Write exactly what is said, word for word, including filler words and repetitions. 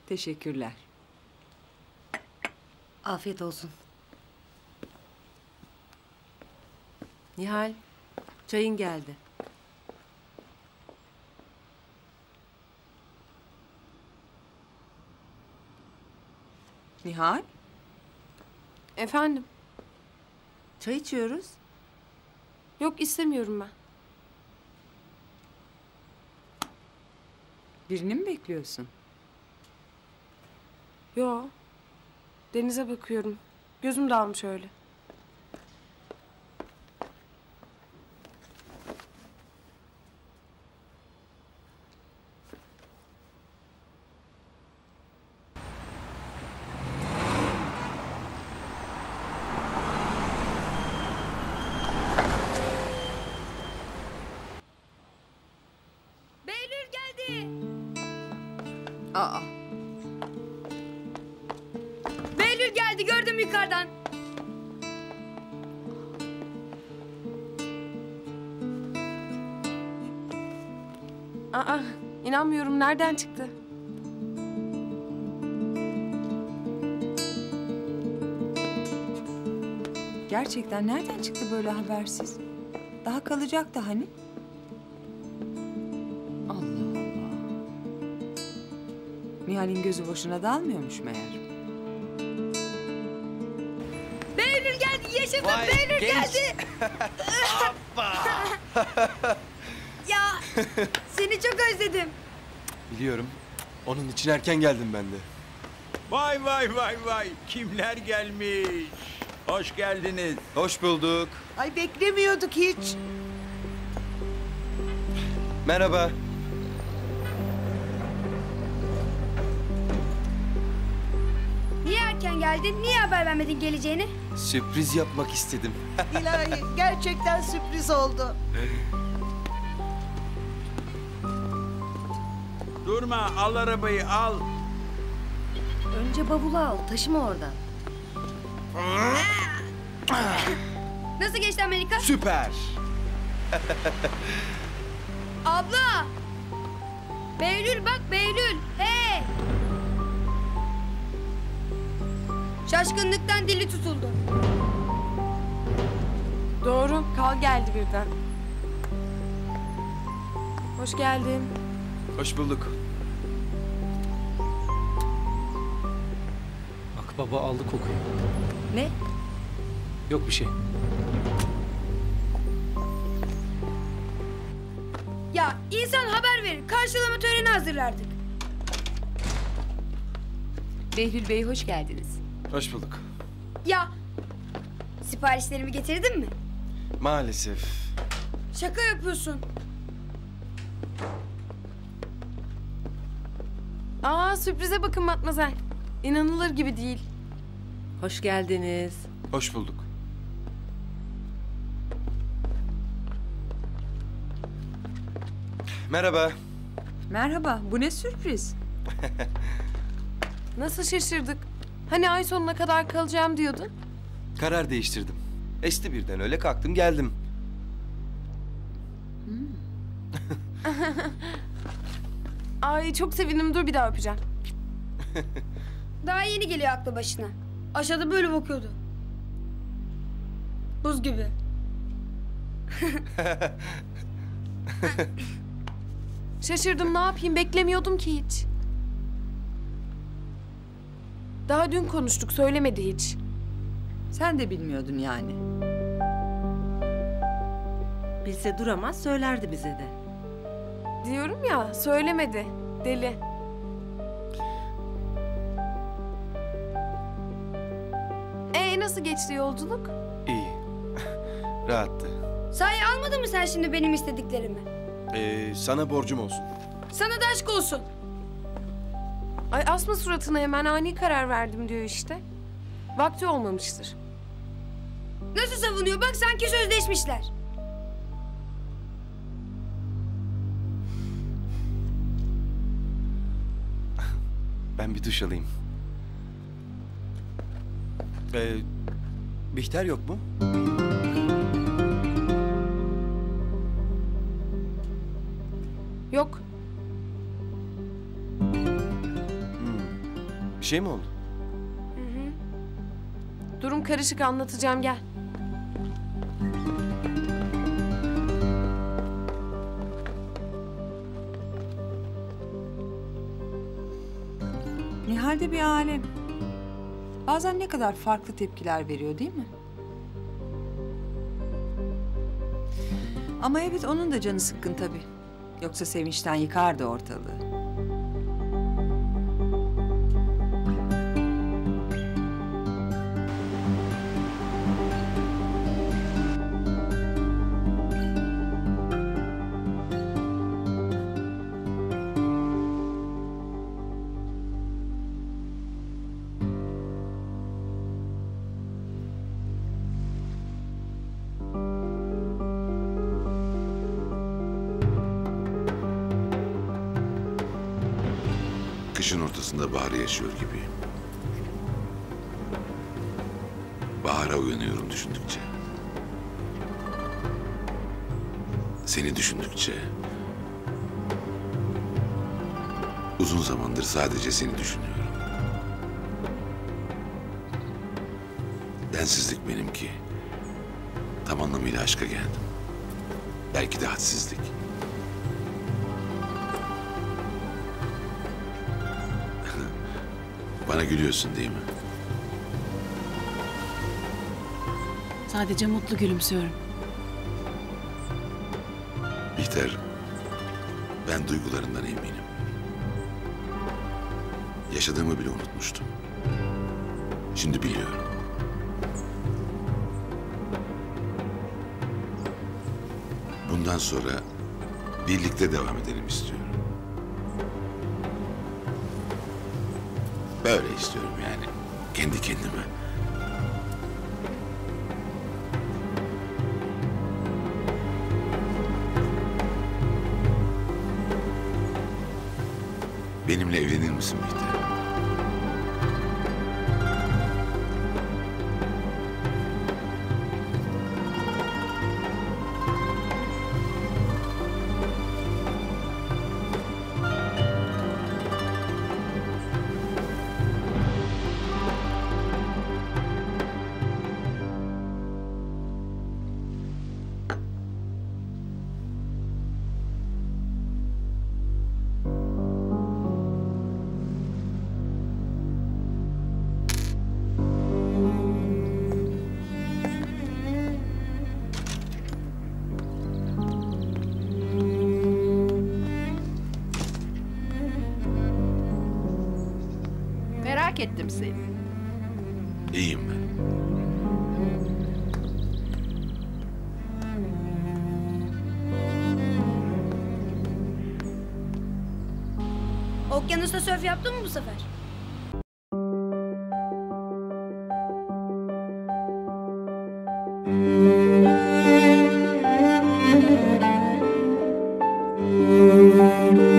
Teşekkürler. Afiyet olsun. Nihal, çayın geldi. Nihal, Efendim? çay içiyoruz. Yok, istemiyorum ben. Birini mi bekliyorsun? Yo. Denize bakıyorum. Gözüm dağılmış öyle. Behlül geldi. Aa, Behlül geldi, gördüm yukarıdan. Aa, inanmıyorum. Nereden çıktı? gerçekten nereden çıktı böyle habersiz? Daha kalacaktı hani? Allah Allah. Nihal'in gözü boşuna dalmıyormuş meğer. Behlül geldi, yaşasın. Behlül geldi. Ya seni çok özledim. Biliyorum. Onun için erken geldim ben de. Vay vay vay vay. Kimler gelmiş? Hoş geldiniz. Hoş bulduk. Ay beklemiyorduk hiç. Merhaba. Niye erken geldin? Niye haber vermedin geleceğini? Sürpriz yapmak istedim. İlahi gerçekten sürpriz oldu. Durma, al arabayı al. Önce bavulu al, taşıma oradan. Nasıl geçti Amerika? Süper. Abla! Behlül bak, Behlül. Hey! Şaşkınlıktan dili tutuldu. Doğru. Kal geldi birden. Hoş geldin. Hoş bulduk. Bak baba aldı kokuyu. Ne? Yok bir şey. Ya insan haber verir, karşılama töreni hazırlardık. Behlül Bey hoş geldiniz. Hoş bulduk. Ya siparişlerimi getirdin mi? Maalesef. Şaka yapıyorsun. Aa, sürprize bakın Matmazel. İnanılır gibi değil. Hoş geldiniz. Hoş bulduk. Merhaba. Merhaba, bu ne sürpriz? Nasıl şaşırdık? Hani ay sonuna kadar kalacağım diyordun? Karar değiştirdim. Esti birden öyle kalktım geldim. Ay çok sevindim. Dur bir daha öpeceğim. Daha yeni geliyor aklı başına. Aşağıda böyle bakıyordu. Buz gibi. Şaşırdım, ne yapayım? Beklemiyordum ki hiç. Daha dün konuştuk, söylemedi hiç. Sen de bilmiyordun yani. Bilse duramaz söylerdi bize de. Diyorum ya, söylemedi. Deli. Ee, nasıl geçti yolculuk? İyi. Rahattı. Sahi almadın mı sen şimdi benim istediklerimi? Ee, sana borcum olsun. Sana da aşk olsun. Ay asma suratına, hemen ani karar verdim diyor işte. Vakti olmamıştır. Nasıl savunuyor? Bak sanki sözleşmişler. Ben bir duş alayım. Ee, Bihter yok mu? Yok. Hmm. Bir şey mi oldu? Durum karışık, anlatacağım, gel. Nihal de bir alem. Bazen ne kadar farklı tepkiler veriyor değil mi? Ama evet, onun da canı sıkkın tabii. Yoksa sevinçten yıkardı ortalığı. Kışın ortasında baharı yaşıyor gibiyim. Bahara uyanıyorum düşündükçe. Seni düşündükçe. Uzun zamandır sadece seni düşünüyorum. Densizlik benimki. Tam anlamıyla aşka geldim. Belki de hadsizlik. Bana gülüyorsun değil mi? Sadece mutlu gülümsüyorum. Bihter, ben duygularından eminim. Yaşadığımı bile unutmuştum. Şimdi biliyorum. Bundan sonra birlikte devam edelim istiyorum. Böyle istiyorum yani. Kendi kendime. Benimle evlenir misin Bihter? Merak ettim seni. İyiyim ben. Okyanusta sörf yaptın mı bu sefer? Müzik